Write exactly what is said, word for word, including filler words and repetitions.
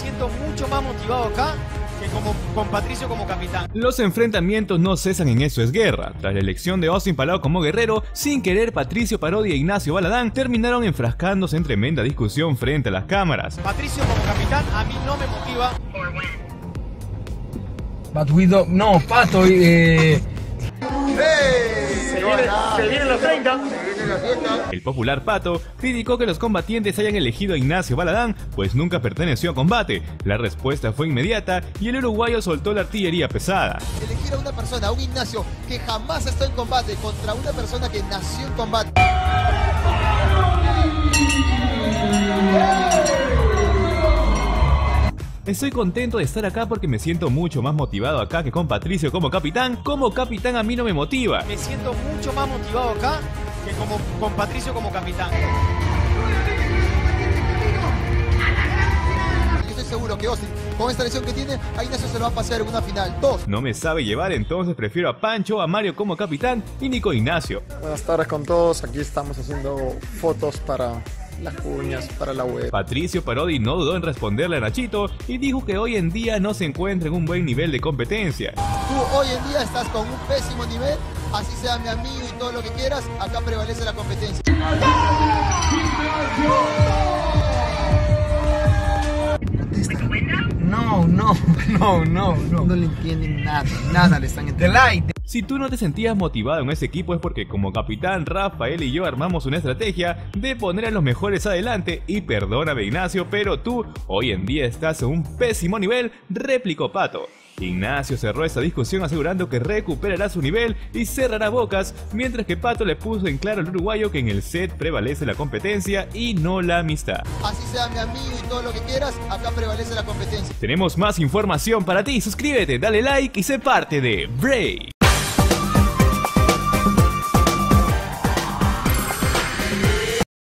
siento mucho más motivado acá que como, con Patricio como capitán. Los enfrentamientos no cesan en Eso es Guerra. Tras la elección de Austin Palau como guerrero, sin querer Patricio Parodi e Ignacio Baladán terminaron enfrascándose en tremenda discusión frente a las cámaras. Patricio como capitán a mí no me motiva. But we don't... No, Pato, eh... Se viene, se vienen los treinta. El popular Pato criticó que los combatientes hayan elegido a Ignacio Baladán, pues nunca perteneció a combate. La respuesta fue inmediata y el uruguayo soltó la artillería pesada. Elegir a una persona, a un Ignacio, que jamás está en combate, contra una persona que nació en combate. Estoy contento de estar acá porque me siento mucho más motivado acá que con Patricio como capitán. Como capitán a mí no me motiva. Me siento mucho más motivado acá que como con Patricio como capitán. Yo estoy seguro que Austin, con esta lesión que tiene, a Ignacio se lo va a pasar en una final. Dos. No me sabe llevar, entonces prefiero a Pancho, a Mario como capitán y Nico Ignacio. Buenas tardes con todos, aquí estamos haciendo fotos para las cuñas, para la web. Patricio Parodi no dudó en responderle a Nachito y dijo que hoy en día no se encuentra en un buen nivel de competencia. Tú hoy en día estás con un pésimo nivel, así sea mi amigo y todo lo que quieras, acá prevalece la competencia. No, no, no, no, no. No le entienden nada, nada le están entendiendo. Si tú no te sentías motivado en ese equipo es porque como capitán, Rafael y yo armamos una estrategia de poner a los mejores adelante y perdóname Ignacio, pero tú hoy en día estás en un pésimo nivel, replicó Pato. Ignacio cerró esta discusión asegurando que recuperará su nivel y cerrará bocas, mientras que Pato le puso en claro al uruguayo que en el set prevalece la competencia y no la amistad. Así sea mi amigo y todo lo que quieras, acá prevalece la competencia. Tenemos más información para ti, suscríbete, dale like y sé parte de Break.